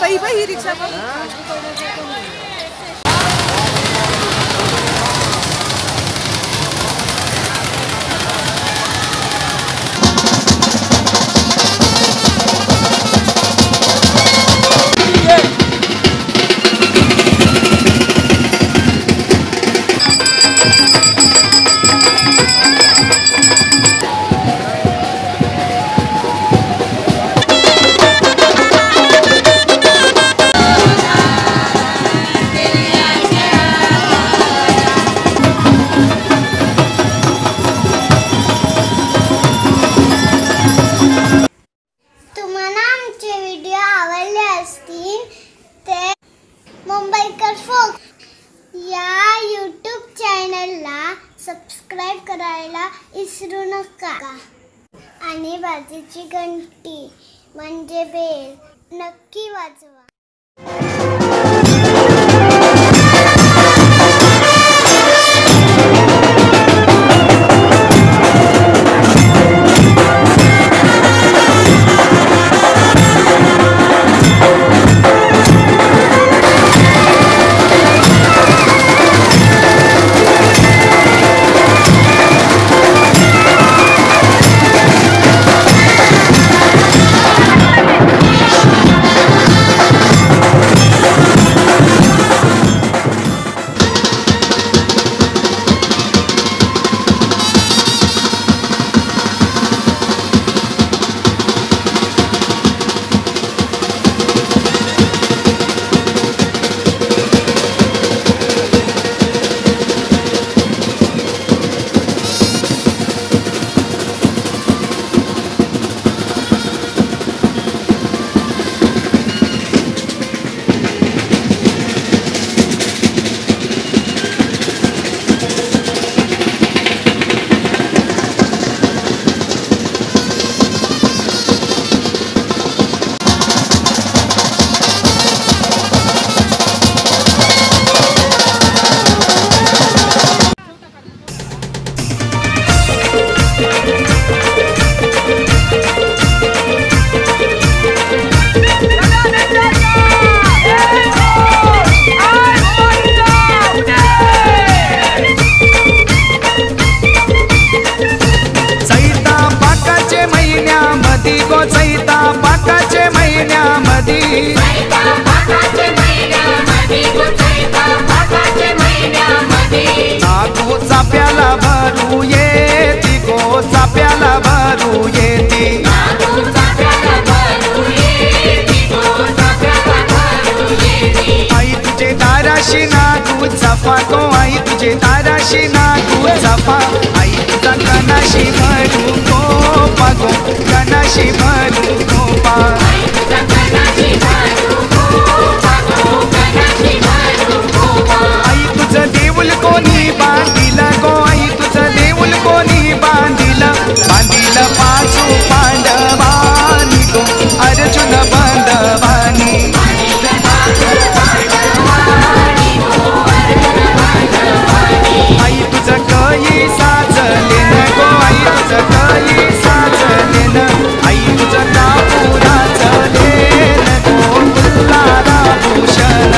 ही बाई ही रिक्षा बघ. मुंबईकर फोक या यूट्यूब चॅनलला सबस्क्राईब करायला विसरू नका आणि बाजूची घंटी म्हणजे बेल नक्की वाजवा. चाप्याला भरू येती गो चाप्याला भरू येती आई तुझे दाराशी नागू चाफा गो आई तुझे दाराशी नागू चाफा आई तुझा कणाशी भरू गोपा गो कणाशी भरू गोपा आई तुझं देऊल कोणी बांधिला गो आई तुझं देऊल कोणी बांधिला बांधिला पाचू पांडवानी गो अर्जुन बंधवानी आई तुझं कई साचले न गो आई तुझं कई साचले न आई तुझं कापुराचं लेन गो फुल्लारा भूषण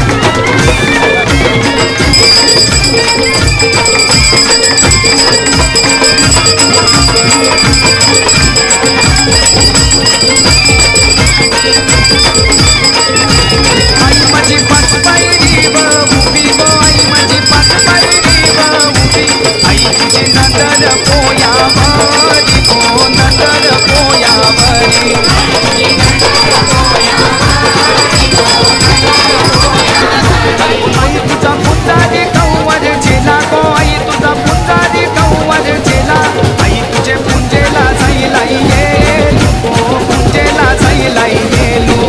आई माझी पाच पायरी उभी गो आई माझी पाच पायरी उभी आई तुझी नंदर पोयावरी गो नंदर पोयावरी आई तुझा पुंजारी कौवर झेला गो आई तुझा पुंजारी कौवर झेला आई तुझे पुंजेला जाईला येलू गो पुंजेला जाईला येलू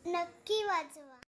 नक्की वाजवा.